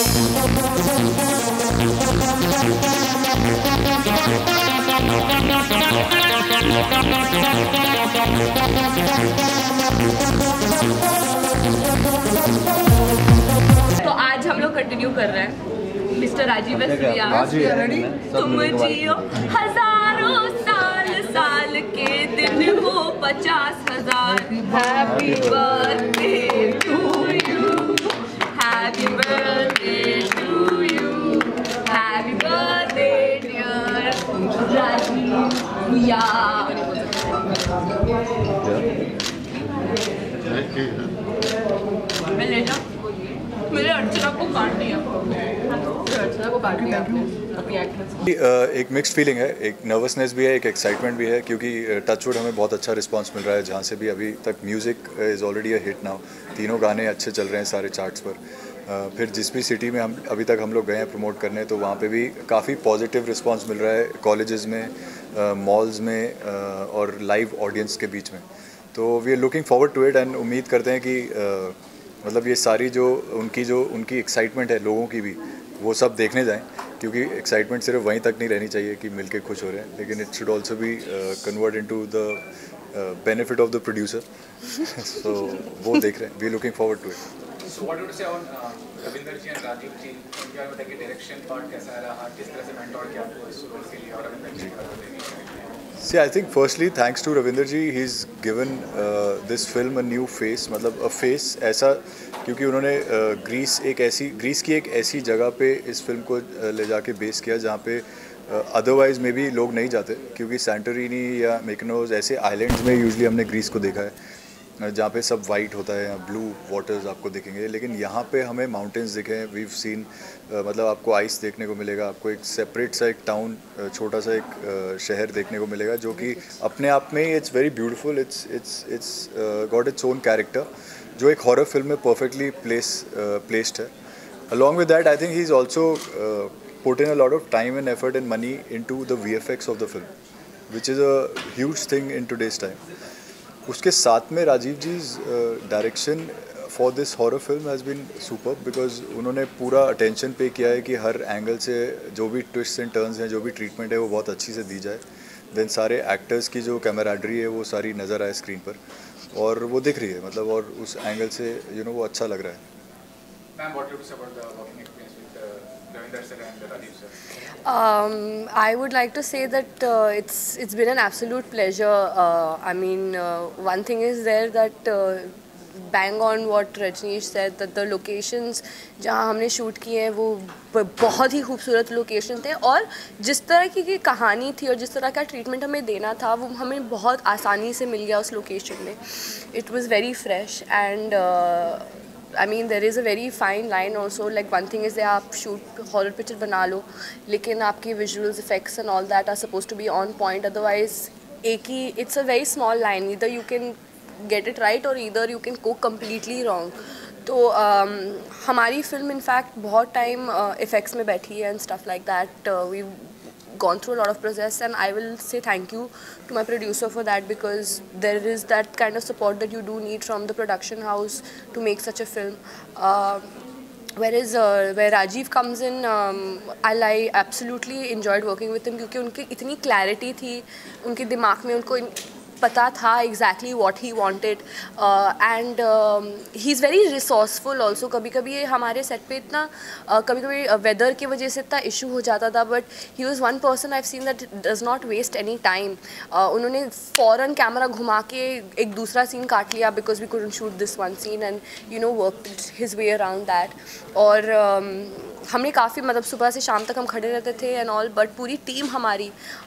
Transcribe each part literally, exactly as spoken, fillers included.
तो आज हम लोग कंटिन्यू कर रहे हैं मिस्टर राजीव तुम जियो हजारों साल, साल के दिन हो पचास हजार। Happy birthday to you, happy birthday to you, happy birthday dear Rajiv या। मैं ले जाऊँ? मेरे अर्चना को काट दिया, अर्चना को काट दिया आपने अपनी एक्ट्रेस। एक मिक्स्ड फीलिंग है, एक नर्वसनेस भी है, एक एक्साइटमेंट भी है, क्योंकि टचवुड हमें बहुत अच्छा रिस्पांस मिल रहा है जहाँ से भी अभी तक। Music is already a hit now, तीनों गाने अच्छे चल रहे हैं सारे चार्ट्स पर। uh, फिर जिस भी सिटी में हम अभी तक हम लोग गए हैं प्रमोट करने, तो वहाँ पे भी काफ़ी पॉजिटिव रिस्पांस मिल रहा है, कॉलेजेस में, मॉल्स uh, में uh, और लाइव ऑडियंस के बीच में। तो we are looking forward to it and उम्मीद करते हैं कि uh, मतलब ये सारी जो उनकी जो उनकी एक्साइटमेंट है लोगों की भी, वो सब देखने जाएं, क्योंकि एक्साइटमेंट सिर्फ वहीं तक नहीं रहनी चाहिए कि मिलके खुश हो रहे हैं, लेकिन it should also be convert into the benefit of the producer. So वो देख रहे हैं, we are looking forward to it. So what would you say on Ravinder ji and Rajiv ji, उनके बारे में बताइए, डायरेक्शन पार्ट कैसा रहा, किस तरह से मेंटोर किया आपको इस रोल के लिए, और रविंदर जी का बताइए। See, I think firstly thanks to Ravinder ji, he's given uh, this film a new face, मतलब a face ऐसा, क्योंकि उन्होंने ग्रीस uh, एक ऐसी ग्रीस की एक ऐसी जगह पे इस फिल्म को uh, ले जाके बेस किया जहाँ पे अदरवाइज uh, में भी लोग नहीं जाते, क्योंकि सैंटोरिनी या मिकनोज ऐसे आइलैंड्स में यूजुअली हमने ग्रीस को देखा है जहाँ पे सब वाइट होता है, ब्लू वाटर्स आपको दिखेंगे, लेकिन यहाँ पे हमें माउंटेन्स दिखे हैं। वीव सीन मतलब आपको आइस देखने को मिलेगा, आपको एक सेपरेट सा एक टाउन, छोटा सा एक uh, शहर देखने को मिलेगा, जो कि अपने आप में it's very beautiful, it's it's it's got its own character, जो एक हॉरर फिल्म में परफेक्टली प्लेस प्लेस्ड है। Along with that I think he is also put in a lot of time and effort and money in to the V F X of the film, which is a huge thing in today's time. उसके साथ में Rajiv ji direction for this horror film has been super, because उन्होंने पूरा attention पे किया है कि हर angle से जो भी ट्विस्ट एंड टर्न्स हैं, जो भी ट्रीटमेंट है, वो बहुत अच्छी से दी जाए। देन सारे एक्टर्स की जो कैमराड्री है वो सारी नज़र आए स्क्रीन पर, और वो दिख रही है, मतलब और उस एंगल से यू you नो know, वो अच्छा लग रहा है। Ma'am, what do you say about the working experience with uh, Ravinder sir and Rajiv sir? Um, I would like to say that uh, it's it's been an absolute pleasure. Uh, I mean, uh, one thing is there that uh, bang on what Rajneesh said, that the locations जहाँ हमने shoot किए हैं वो बहुत ही खूबसूरत location थे, और जिस तरह की, की कहानी थी और जिस तरह का ट्रीटमेंट हमें देना था वो हमें बहुत आसानी से मिल गया उस लोकेशन में। It was very fresh and I mean there is a very fine line also, like one thing is that आप shoot horror picture बना लो, लेकिन आपकी visuals, effects and all that are supposed to be on point, otherwise एक ही, it's a very small line, either you can get it right or either you can go completely wrong. तो um, हमारी film in fact बहुत time uh, effects में बैठी है and stuff like that. uh, we've gone through a lot of process, and I will say thank you to my producer for that, because there is that kind of support that you do need from the production house to make such a film. Uh, whereas uh, where Rajiv comes in, um, I, I absolutely enjoyed working with him, क्योंकि उनकी इतनी clarity थी, उनके दिमाग में उनको पता था exactly what he wanted, uh, and um, he's very resourceful also. कभी कभी हमारे सेट पे इतना uh, कभी कभी वेदर की वजह से इतना इशू हो जाता था, but he was one person I've seen that does not waste any time. uh, उन्होंने फ़ौरन कैमरा घुमा के एक दूसरा सीन काट लिया because we couldn't shoot this one scene, and you know worked his way around that. और um, हमने काफ़ी मतलब सुबह से शाम तक हम खड़े रहते थे एंड ऑल, बट पूरी टीम हमारी,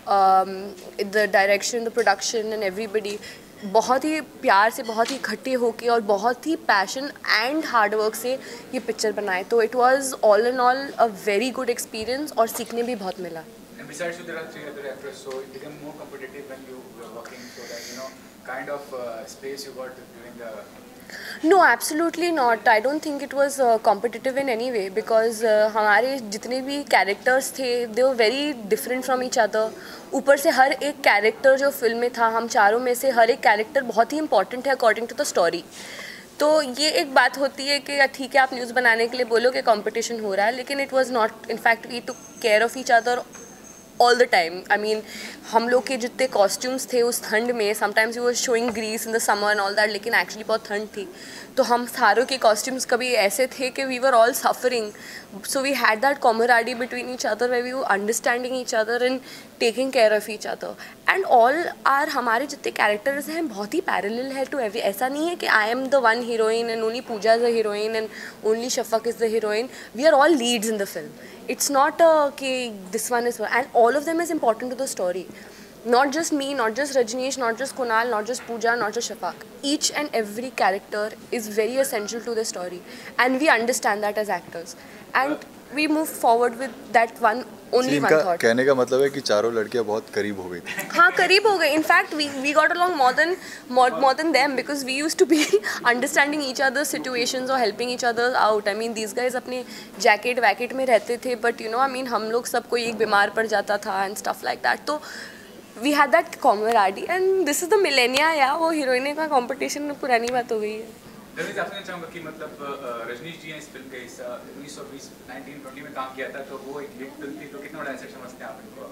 the direction, the production and everybody बहुत ही प्यार से, बहुत ही इकट्ठे होके और बहुत ही पैशन एंड हार्डवर्क से ये पिक्चर बनाए। तो it was all in all a very good experience और सीखने भी बहुत मिला। And besides, there are three other actors, so it became more competitive when you were working, so that you know kind of uh, space you got during the. No, absolutely not. I don't think it was uh, competitive in any way, because uh, हमारे जितने भी characters थे, they were very different from each other. ऊपर से हर एक character जो film में था, हम चारों में से हर एक character बहुत ही important है according to the story. तो ये एक बात होती है कि ठीक है आप न्यूज़ बनाने के लिए बोलो कि कंपटीशन हो रहा है, लेकिन it was not, in fact we took care of each other all the time. I mean हम लोग के जितने कॉस्ट्यूम्स थे उस ठंड में, sometimes you were showing Greece in the summer and all that, लेकिन एक्चुअली बहुत ठंड थी, तो हम सारों के कॉस्ट्यूम्स कभी ऐसे थे कि we were all suffering. So we had that camaraderie between each other way we were understanding each other and taking care of each other. And all are हमारे जितने कैरेक्टर्स हैं बहुत ही पैरेलल है टू एवरी. ऐसा नहीं है कि I am the one heroine and only Pooja is the heroine and only Shafaq is the heroine. We are all leads in the film. It's not uh, कि this one is, and all of them is important to the story. Not just me, not just Rajneesh, not just Kunal, not just Pooja, not just Shafaq. Each and every character is very essential to the story, and we understand that as actors, and we move forward with that one only one thought. कहने का मतलब है कि चारों लड़कियां बहुत करीब हो गई थी. हाँ, करीब हो गए. In fact, we we got along more than more more than them because we used to be understanding each other's situations or helping each other out. I mean, these guys अपने जैकेट वैकेट में रहते थे, but you know, I mean, हम लोग सब कोई एक बीमार पड़ जाता था and stuff like that. तो we had that camaraderie, and this is the millennia. या वो हीरोइन का competition पुरानी बात हो गई है. रजनीश, आपसे चाहूँगा कि मतलब रजनीश जी ने इस फिल्म के हिस्सा उन्नीस सौ बीस नाइनटीन ट्वेंटी में काम किया था, तो वो एक बिग फिल्म थी, तो कितना बड़ा एसेट समझते हैं आप इनको?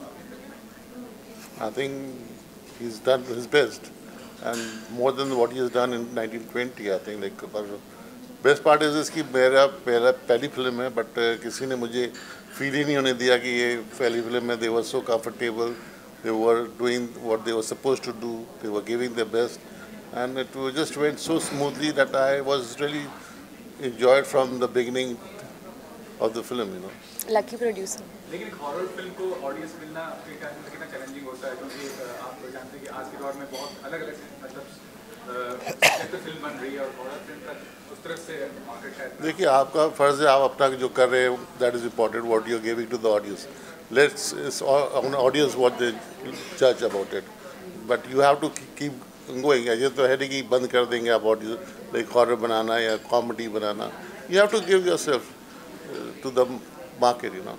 I think he's done his best and more than what he has done in nineteen twenty. I think like but best part is इसकी मेरा पहला पहली फिल्म है, बट किसी ने मुझे फील ही नहीं होने दिया कि ये पहली फिल्म है. They were so comfortable, they were doing what they were supposed to do, they were giving their best. And it just went so smoothly that I was really enjoyed from the beginning of the film, you know. Lucky producer. लेकिन एक horror film को audience मिलना आपके ख्याल में कितना challenging होता है, क्योंकि आप जानते हैं कि आज के दौर में बहुत अलग अलग मतलब सेक्टर फिल्म बन रही है और हॉरर फिल्म तक उस तरह से मार्केट है. देखिए, आपका फर्ज है, आप अपना जो कर रहे हैं that is important, what you are giving to the audience. Let's it's on audience what they जज about it, but you have to keep going. ये तो है नहीं कि बंद कर देंगे आप ऑडियो लाइक हॉरर बनाना या कॉमेडी बनाना. You have to give yourself to the market, you know.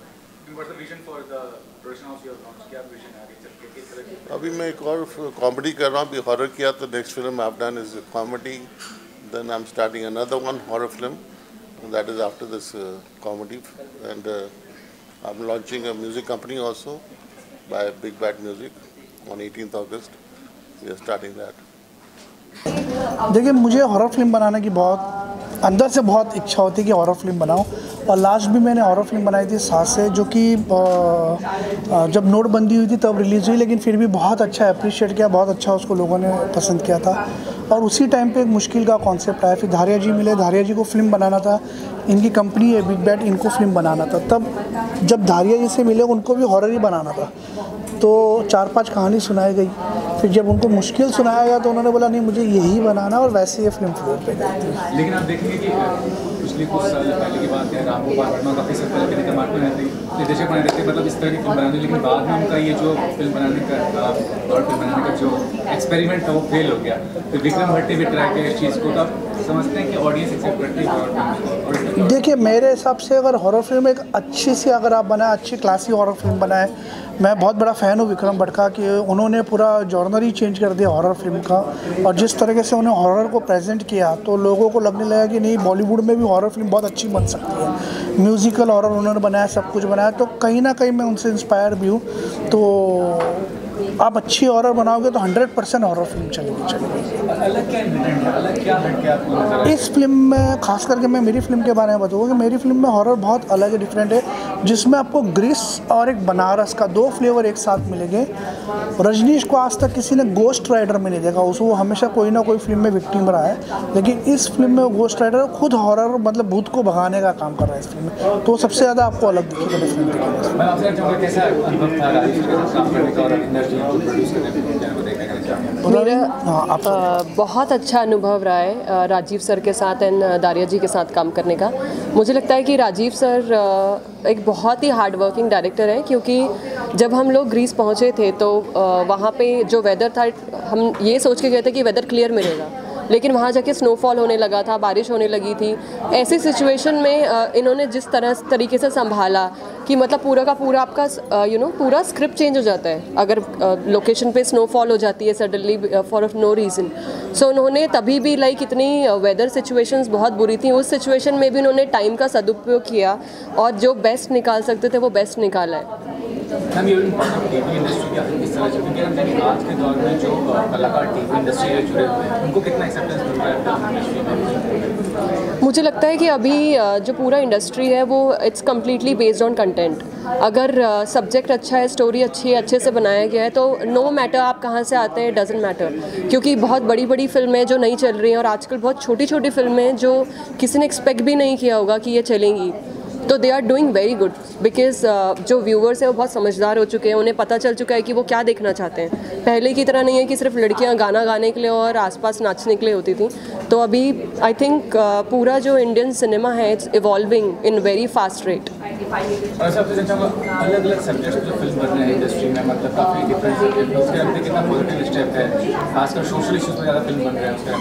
अभी मैं एक और कॉमेडी कर रहा हूँ. अभी हॉरर किया तो next film I have done is comedy. Then I am starting another one horror film that is after this comedy, and I am launching a music company also by Big Bad Music on eighteenth August. We are starting that. देखिए, मुझे horror film बनाने की बहुत अंदर से बहुत इच्छा होती है कि हॉरर फिल्म बनाऊं, और लास्ट भी मैंने हॉरर फिल्म बनाई थी साथ से, जो कि जब नोटबंदी हुई थी तब रिलीज़ हुई, लेकिन फिर भी बहुत अच्छा अप्रिशिएट किया, बहुत अच्छा उसको लोगों ने पसंद किया था. और उसी टाइम पे एक मुश्किल का कॉन्सेप्ट आया, फिर धारिया जी मिले. धारिया जी को फिल्म बनाना था, इनकी कंपनी है बिग बैट, इनको फिल्म बनाना था. तब जब धारिया जी से मिले उनको भी हॉरर ही बनाना था, तो चार पांच कहानी सुनाई गई. फिर जब उनको मुश्किल सुनाया गया तो उन्होंने बोला नहीं मुझे यही बनाना, और वैसे ये फिल्म फ्लोर पे गई थी. लेकिन आप देखेंगे कि पिछले कुछ साल पहले की बात है, राम गोपाल वर्मा काफ़ी साल पहले के मार्केट में रहते निर्देशक बने रहते, मतलब इस तरह की फिल्म बनाने, लेकिन बाद में उनका ये जो फिल्म बनाने का और फिल्म बनाने का जो एक्सपेरिमेंट था वो फेल हो गया. तो विक्रम भट्टी भी ट्राई किया इस चीज़ को, तो आप समझते हैं कि ऑडियंस एक्सेप्ट करती है? देखिए, मेरे हिसाब से अगर हॉरर फिल्म एक अच्छी सी अगर आप बनाए, अच्छी क्लासी हॉरर फिल्म बनाए, मैं बहुत बड़ा फ़ैन हूँ विक्रम भट्ट का कि उन्होंने पूरा जॉनर ही चेंज कर दिया हॉरर फिल्म का. और जिस तरीके से उन्होंने हॉरर को प्रेजेंट किया तो लोगों को लगने लगा कि नहीं, बॉलीवुड में भी हॉरर फिल्म बहुत अच्छी बन सकती है. म्यूज़िकल हॉरर उन्होंने बनाया, सब कुछ बनाया, तो कहीं ना कहीं मैं उनसे इंस्पायर भी हूँ. तो आप अच्छी हॉरर बनाओगे तो हंड्रेड परसेंट हॉरर फिल्म चलेगी चलेगी अलग क्या अलग क्या हटके आपको इस फिल्म में? खास करके मैं मेरी फिल्म के बारे में बताऊँगा कि मेरी फिल्म में हॉरर बहुत अलग है, डिफरेंट है, जिसमें आपको ग्रीस और एक बनारस का दो फ्लेवर एक साथ मिलेंगे. रजनीश को आज तक किसी ने गोस्ट राइडर में नहीं देखा, उसको हमेशा कोई ना कोई फिल्म में विक्टिम रहा है, लेकिन इस फिल्म में गोस्ट राइडर खुद हॉरर मतलब भूत को भगाने का काम कर रहा है इस फिल्म में, तो सबसे ज़्यादा आपको अलग दिखेगा, डिफरेंट दिखेगा. मेरा बहुत अच्छा अनुभव रहा है राजीव सर के साथ एंड दारिया जी के साथ काम करने का. मुझे लगता है कि राजीव सर एक बहुत ही हार्ड वर्किंग डायरेक्टर है, क्योंकि जब हम लोग ग्रीस पहुंचे थे तो वहाँ पे जो वेदर था, हम ये सोच के गए थे कि वेदर क्लियर मिलेगा, लेकिन वहाँ जाके स्नोफॉल होने लगा था, बारिश होने लगी थी। ऐसी सिचुएशन में इन्होंने जिस तरह तरीके से संभाला कि मतलब पूरा का पूरा आपका यू नो पूरा स्क्रिप्ट चेंज हो जाता है अगर लोकेशन पे स्नोफॉल हो जाती है suddenly for no reason. So उन्होंने तभी भी लाइक इतनी वेदर सिचुएशंस बहुत बुरी थी, उस सिचुएशन में भी उन्होंने टाइम का सदुपयोग किया और जो बेस्ट निकाल सकते थे वो बेस्ट निकाला है। मैम, ये टीवी इंडस्ट्री क्या किस तरह से, क्योंकि आज के दौर में जो कलाकार टीवी इंडस्ट्री से जुड़े हुए हैं उनको कितना एक्सेप्टेंस मिल रहा है इंडस्ट्री में? मुझे लगता है कि अभी जो पूरा इंडस्ट्री है वो it's completely based on content. अगर सब्जेक्ट अच्छा है, स्टोरी अच्छी है, अच्छे से बनाया गया है तो नो मैटर आप कहाँ से आते हैं, डजेंट मैटर। क्योंकि बहुत बड़ी बड़ी फिल्में जो नहीं चल रही हैं और आजकल बहुत छोटी छोटी फिल्में जो किसी ने एक्सपेक्ट भी नहीं किया होगा कि ये चलेंगी, तो they are doing very good because जो व्यूवर्स हैं वो बहुत समझदार हो चुके हैं, उन्हें पता चल चुका है कि वो क्या देखना चाहते हैं। पहले की तरह नहीं है कि सिर्फ लड़कियां गाना गाने के लिए और आसपास नाचने के लिए होती थी। तो अभी आई थिंक uh, पूरा जो इंडियन सिनेमा है it's evolving in very fast rate. और सबसे अच्छा अलग अलग सब्जेक्ट्स जो फिल्म बन रहे हैं इंडस्ट्री में, मतलब काफ़ी डिफरेंट सब्जेक्ट, उसके अंदर कितना पॉजिटिव स्टेप है, खासकर सोशल इश्यूज पर ज़्यादा फिल्म बन रहे हैं, उसके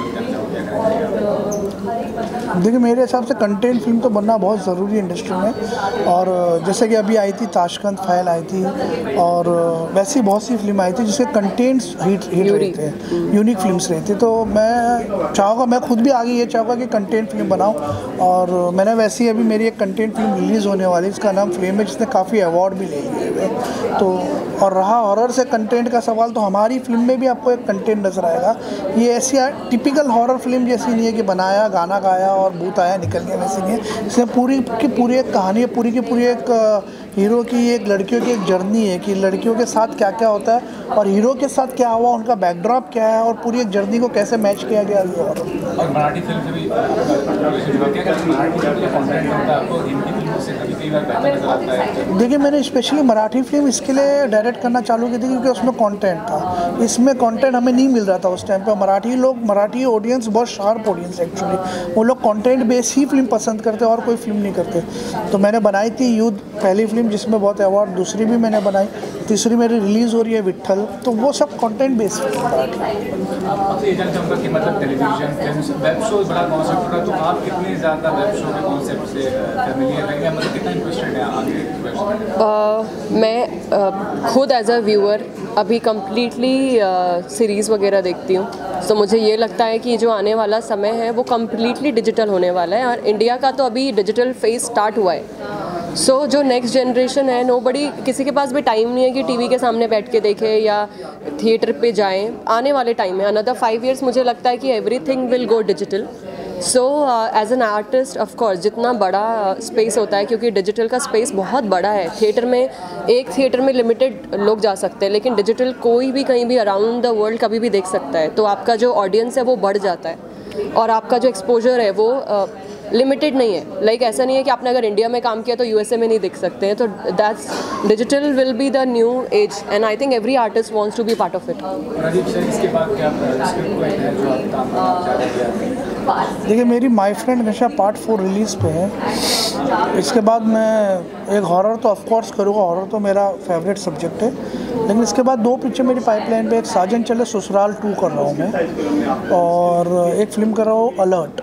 अंदर देखिए मेरे हिसाब से कंटेंट फिल्म तो बनना बहुत ज़रूरी है इंडस्ट्री में। और जैसे कि अभी आई थी ताशकंद फाइल आई थी और वैसी बहुत सी फिल्म आई थी जिसके कंटेंट्स हिट हिट रहे थे, यूनिक फिल्म्स रही थी। तो मैं चाहूँगा, मैं खुद भी आगे ये चाहूँगा कि कंटेंट फिल्म बनाऊँ। और मैंने वैसे ही अभी मेरी एक कंटेंट फिल्म रिलीज़ होने वाली है, इसका नाम फ्लेम है, जिसने काफ़ी अवार्ड भी ले लिए हुए। तो और रहा हॉरर से कंटेंट का सवाल, तो हमारी फिल्म में भी आपको एक कंटेंट नज़र आएगा। ये ऐसी टिपिकल हॉरर फिल्म जैसी नहीं है कि बनाया, गाना गाया और भूत आया निकल गया, वैसे नहीं है। इसमें पूरी की पूरी एक कहानी है, पूरी की पूरी एक हीरो की, एक लड़कियों की एक जर्नी है कि लड़कियों के साथ क्या क्या होता है और हीरो के साथ क्या हुआ, उनका बैकड्रॉप क्या है और पूरी एक जर्नी को कैसे मैच किया गया है। और और मराठी फिल्म से भी मराठी कंटेंट होता है, आपको हिंदी फिल्मों से कभी कई बार बेहतर नजर आता है? देखिए मैंने स्पेशली मराठी फिल्म इसके लिए डायरेक्ट करना चालू की थी क्योंकि उसमें कंटेंट था, इसमें कंटेंट हमें नहीं मिल रहा था उस टाइम पे। मराठी लोग, मराठी ऑडियंस बहुत शार्प ऑडियंस है एक्चुअली, वो लोग कंटेंट बेस ही फिल्म पसंद करते और कोई फिल्म नहीं करते। तो मैंने बनाई थी युद्ध पहली फिल्म जिसमें बहुत अवार्ड, दूसरी भी मैंने बनाई, तीसरी मेरी रिलीज़ हो रही है विट्ठल। तो वो सब कंटेंट बेस्ड फिल्म मराठी। आपसे ये जानना चाहूँगा कि मतलब टेलीविजन फिल्म वेब शो बड़ा कॉन्सेप्ट होगा, तो आप कितने ज़्यादा वेब शो के कॉन्सेप्ट से फैमिलियर हैं, मतलब कितना इंटरेस्टेड है आगे? uh, मैं uh, खुद एज अ व्यूअर अभी कम्प्लीटली सीरीज़ वगैरह देखती हूँ। तो मुझे ये लगता है कि जो आने वाला समय है वो कम्प्लीटली डिजिटल होने वाला है और इंडिया का तो अभी डिजिटल फेज स्टार्ट हुआ है। सो so, जो नेक्स्ट जनरेशन है, नो बड़ी, किसी के पास भी टाइम नहीं है कि टीवी के सामने बैठ के देखे या थिएटर पे जाएं। आने वाले टाइम में अनदर फाइव इयर्स मुझे लगता है कि everything will go digital. So as an artist of course जितना बड़ा स्पेस uh, होता है, क्योंकि डिजिटल का स्पेस बहुत बड़ा है। थिएटर में एक थिएटर में लिमिटेड लोग जा सकते हैं, लेकिन डिजिटल कोई भी कहीं भी अराउंड द वर्ल्ड कभी भी देख सकता है। तो आपका जो ऑडियंस है वो बढ़ जाता है और आपका जो एक्सपोजर है वो uh, लिमिटेड नहीं है। लाइक like, ऐसा नहीं है कि आपने अगर इंडिया में काम किया तो यूएसए में नहीं दिख सकते हैं। तो that's digital will be the new age and I think every artist wants to be part of it. देखिए मेरी माय फ्रेंड हमेशा पार्ट फोर रिलीज़ पे है। इसके बाद मैं एक हॉरर तो ऑफकोर्स करूँगा, हॉरर तो मेरा फेवरेट सब्जेक्ट है। लेकिन इसके बाद दो पिक्चर मेरी पाइपलाइन पे, एक साजन चले ससुराल टू कर रहा हूँ मैं और एक फिल्म कर रहा हूँ अलर्ट।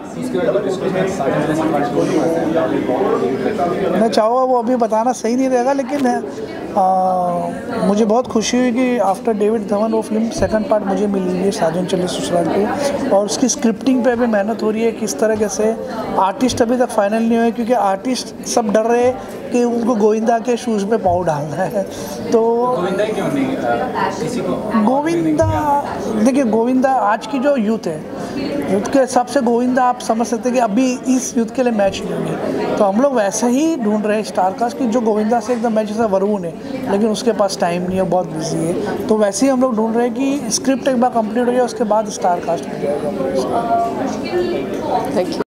मैं चाहूँगा वो अभी बताना सही नहीं रहेगा, लेकिन आ, मुझे बहुत खुशी हुई कि आफ्टर डेविड धवन वो फिल्म सेकंड पार्ट मुझे मिली हुई है साजन चले ससुराल टू। और उसकी स्क्रिप्टिंग पे अभी मेहनत हो रही है, किस तरह से आर्टिस्ट अभी तक फाइनल नहीं हुए क्योंकि आर्टिस्ट सब डर रहे कि उनको गोविंदा के शूज़ में पाँव डालना है। तो गोविंदा क्यों नहीं किसी को? गोविंदा देखिए, गोविंदा आज की जो यूथ है, यूथ के हिसाब से गोविंदा आप समझ सकते हैं कि अभी इस यूथ के लिए मैच नहीं होंगे। तो हम लोग वैसे ही ढूंढ रहे हैं स्टार कास्ट की जो गोविंदा से एकदम मैच, जैसा वरुण है लेकिन उसके पास टाइम नहीं है, बहुत बिजी है। तो वैसे ही हम लोग ढूंढ रहे हैं कि स्क्रिप्ट एक बार कंप्लीट हो जाए उसके बाद स्टार कास्ट हो जाएगा। Thank you.